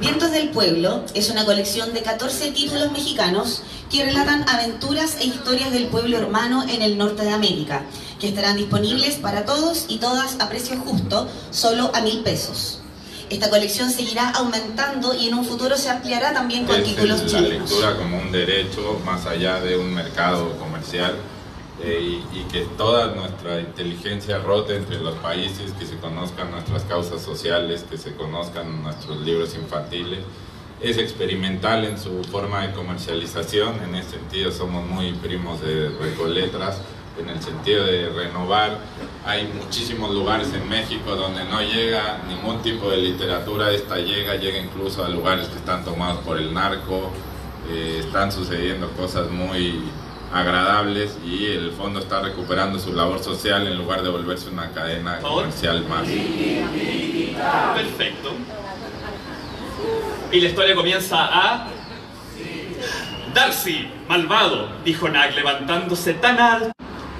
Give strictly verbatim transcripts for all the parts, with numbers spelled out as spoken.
Vientos del Pueblo es una colección de catorce títulos mexicanos que relatan aventuras e historias del pueblo hermano en el norte de América, que estarán disponibles para todos y todas a precio justo, solo a mil pesos. Esta colección seguirá aumentando y en un futuro se ampliará también con es títulos el, chilenos. La lectura como un derecho más allá de un mercado comercial. Eh, y, y que toda nuestra inteligencia rote entre los países, que se conozcan nuestras causas sociales, que se conozcan nuestros libros infantiles. Es experimental en su forma de comercialización, en ese sentido somos muy primos de Recoletras, en el sentido de renovar. Hay muchísimos lugares en México donde no llega ningún tipo de literatura, esta llega, llega incluso a lugares que están tomados por el narco, eh, están sucediendo cosas muy agradables y el fondo está recuperando su labor social en lugar de volverse una cadena comercial más. Perfecto. Y la historia comienza a... Darcy, malvado, dijo Nag levantándose tan alto.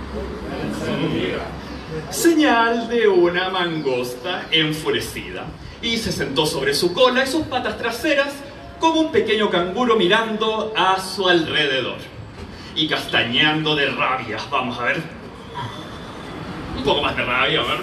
Señal de una mangosta enfurecida. Y se sentó sobre su cola y sus patas traseras como un pequeño canguro mirando a su alrededor. Y castañeando de rabia. Vamos a ver. Un poco más de rabia, a ver.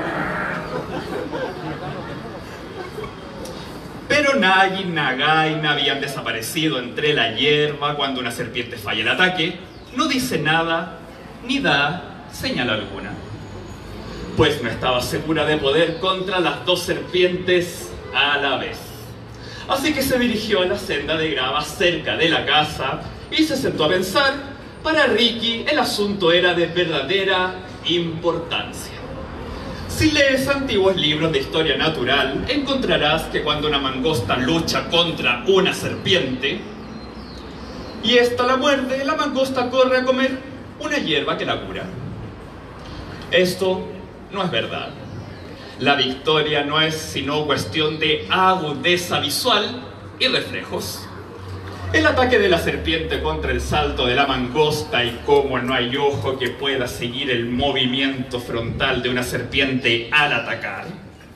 Pero Nag y Nagaina habían desaparecido entre la hierba cuando una serpiente falla el ataque. No dice nada, ni da señal alguna. Pues no estaba segura de poder contra las dos serpientes a la vez. Así que se dirigió a la senda de grava cerca de la casa y se sentó a pensar. Para Ricky el asunto era de verdadera importancia. Si lees antiguos libros de historia natural, encontrarás que cuando una mangosta lucha contra una serpiente y ésta la muerde, la mangosta corre a comer una hierba que la cura. Esto no es verdad. La victoria no es sino cuestión de agudeza visual y reflejos. El ataque de la serpiente contra el salto de la mangosta y cómo no hay ojo que pueda seguir el movimiento frontal de una serpiente al atacar.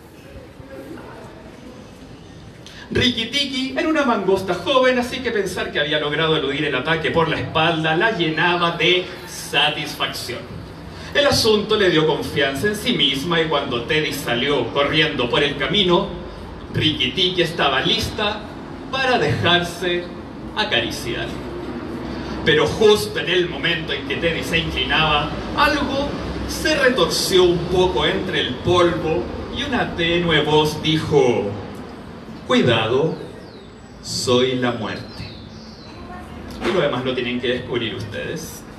Rikki Tikki era una mangosta joven, así que pensar que había logrado eludir el ataque por la espalda la llenaba de satisfacción. El asunto le dio confianza en sí misma y cuando Teddy salió corriendo por el camino, Rikki Tikki estaba lista para dejarse acariciar. Pero justo en el momento en que Teddy se inclinaba, algo se retorció un poco entre el polvo y una tenue voz dijo: cuidado, soy la muerte. Y lo demás lo tienen que descubrir ustedes.